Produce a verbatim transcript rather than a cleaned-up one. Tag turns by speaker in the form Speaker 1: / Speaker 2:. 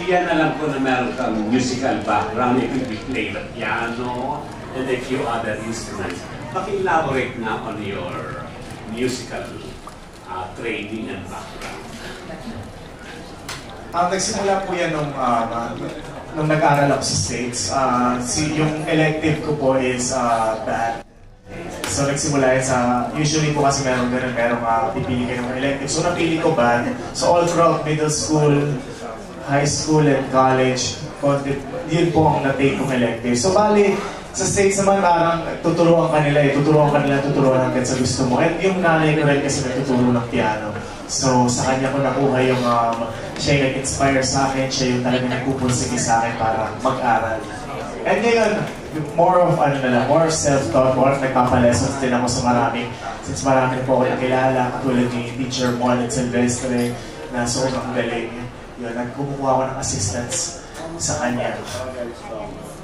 Speaker 1: Ian, alam ko na meron kang musical background. You could play the piano and a few other instruments. Paki-elaborate na on your musical uh, training and background.
Speaker 2: Uh, nagsimula po yan nung, uh, nung nag-aaral ako sa States. Uh, si, yung elective ko po is uh, band. So nagsimula yan sa, usually po kasi meron ganun, merong uh, pipili kayo ng elective. So napili ko band. So all throughout middle school, high school, and college, yun po ang na-take kong elective. So bali, sa States naman parang tuturuan ka nila eh, tuturuan ka nila, tuturuan hanggang sa gusto mo. And yung nanay ko rin kasi natuturo ng piano. So sa kanya ko nakuha yung, um, siya yung nag-inspire sa akin, siya yung talaga nagpupursige sa akin para mag-aral. And ngayon, more of ano na lang, more self-taught, more of nagpapalessons din ako sa maraming, since marami po ako nakilala, katulad ni Teacher Juan Silvestre, na sobrang galing. Yun, nagkumukuha ako ng assistance sa kanya.